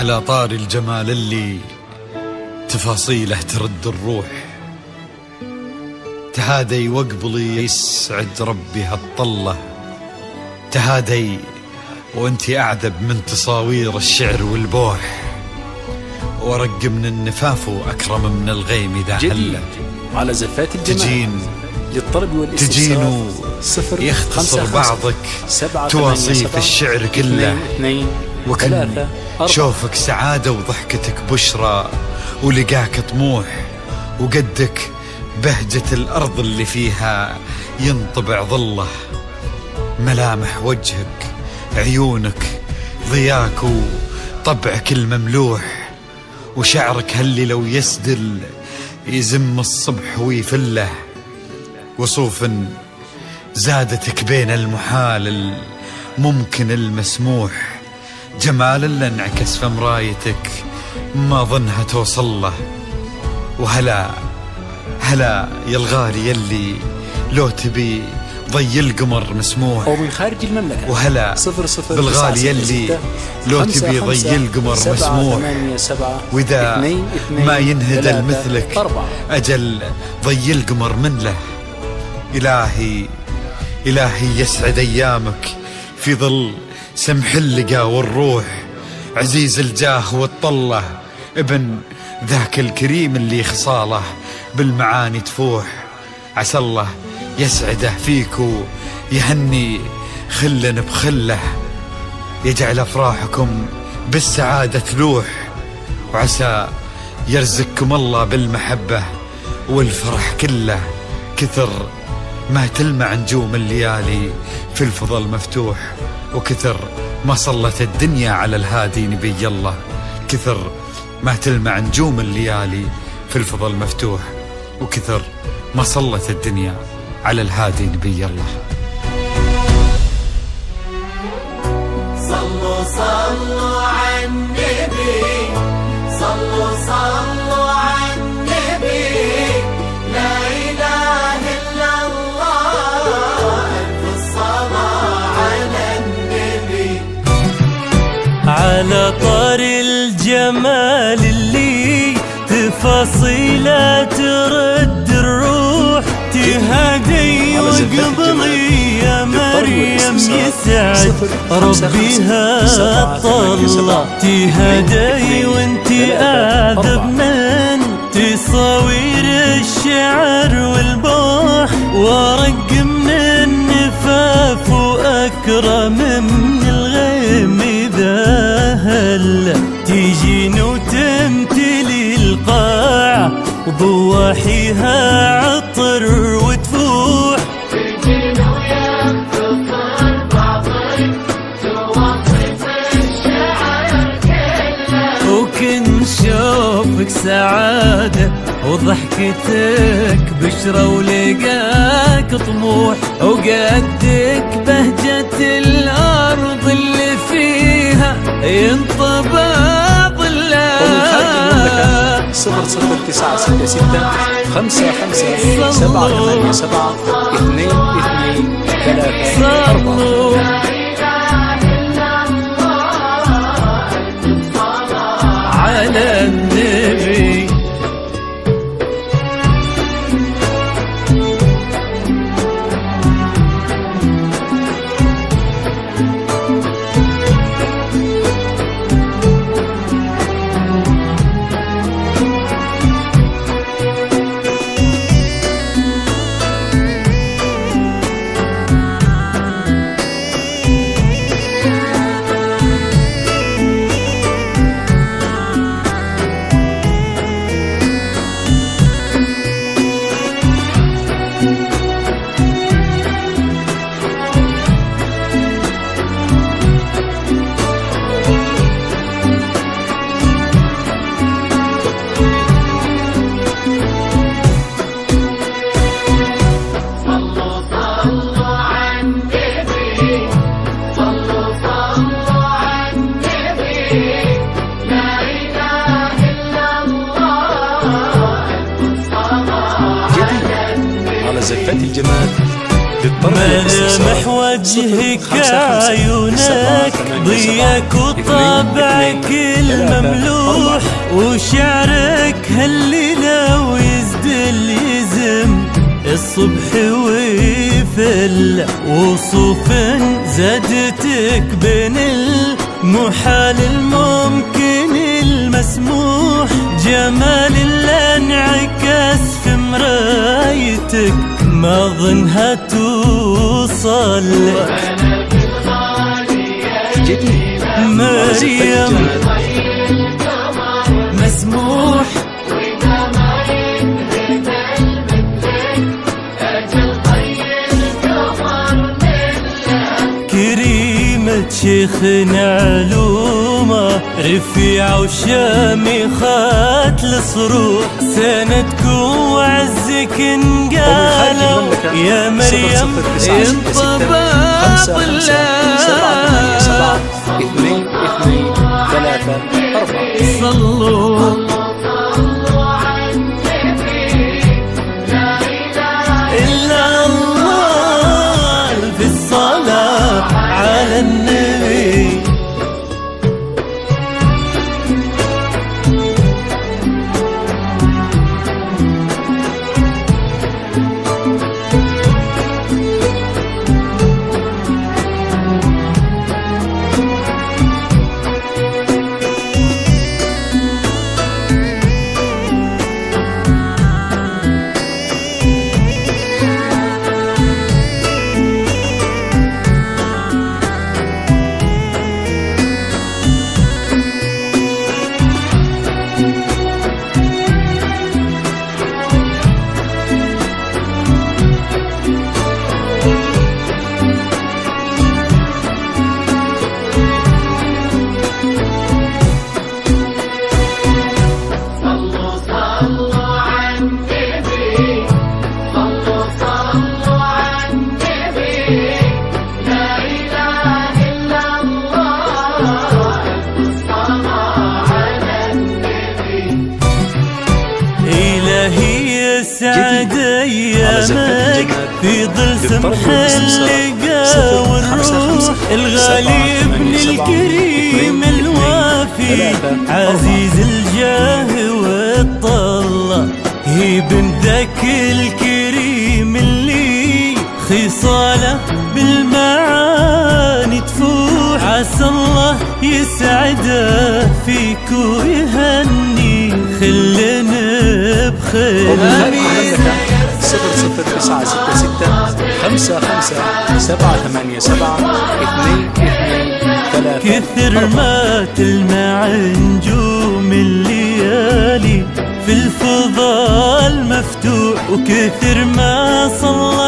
على طار الجمال اللي تفاصيله ترد الروح، تهادي وقبلي يسعد ربي هالطلة، تهادي وانتي أعذب من تصاوير الشعر والبوح، ورق من النفاف وأكرم من الغيم إذا هلة. على زفات الجمال للطلب والاستفسار يختصر بعضك تواصيف الشعر كله، وكن شوفك سعادة وضحكتك بشرى، ولقاك طموح، وقدك بهجة الأرض اللي فيها ينطبع ظله، ملامح وجهك عيونك ضياك وطبعك المملوح، وشعرك هاللي لو يسدل يزم الصبح ويفله، وصوف زادتك بين المحال الممكن المسموح، جمال اللي انعكس في مرايتك ما ظنها توصل له، وهلا هلا يا الغالي يلي لو تبي ضي القمر مسموح، أو من خارج المملكة، وهلا بالغالي يلي لو تبي ضي القمر مسموح، وإذا ما ينهدل مثلك أجل ضي القمر من له. إلهي يسعد أيامك في ظل سمح اللقا والروح، عزيز الجاه والطلة ابن ذاك الكريم اللي خصاله بالمعاني تفوح، عسى الله يسعده فيك ويهني خل بخله، يجعل أفراحكم بالسعادة تلوح، وعسى يرزقكم الله بالمحبة والفرح كله، كثر ما تلمع نجوم الليالي في الفضل مفتوح، وكثر ما صلت الدنيا على الهادي نبي الله، كثر ما تلمع نجوم الليالي في الفضل مفتوح، وكثر ما صلت الدنيا على الهادي نبي الله. صلوا صلوا على النبي، صلوا صلوا على النبي، لا إله إلا الله، ألف الصلاة على النبي. على طار الجمال اللي تفاصيله ترد الروح، تهادي وقبلي يا مريم يسعد ربيها الطلة، تهادي وانتي أعذب من تصاوير الشعر والبوح، ورق من النفاف وأكرم من الغيم إذا هلا، تيجين وتمتلي القاع وضواحيها عطر وتفوح، تجين ويختصر بعضك تواصف الشعر كله، وكن شوفك سعادة وضحكتك بشرى ولقاك طموح، وقدك بهجة الأرض اللي فيها ينطبع ظلها. 0096655787 2234. على النبي زفات الجمال ملامح وجهك عيونك ضياك وطبعك المملوح وشعرك هالليلة ويزدل يزم الصبح ويفل وصوف زادتك بين المحال الممكن المسموح جمال اللي انعكس في مرايتك ما ظنها توصل مريم مسموح كريمة شيخنا علومة رفيعة وشامخات الصروح سندكم وعزك انقالوا يا مريم انطباط الله 2 3 4 صلوا إلا الله في الصلاة على النبي سعد ايامك في ظل سمح اللقا والروح الغالي ابن الكريم الوافي عزيز الجاه والطلة هي بن ذاك الكريم اللي خصاله بالمعاني تفوح عسى الله يسعده فيك ويهني خلنا بخير 0096 55 787 22 3 كثر ما تلمع نجوم الليالي في الفضاء المفتوح وكثر ما صلى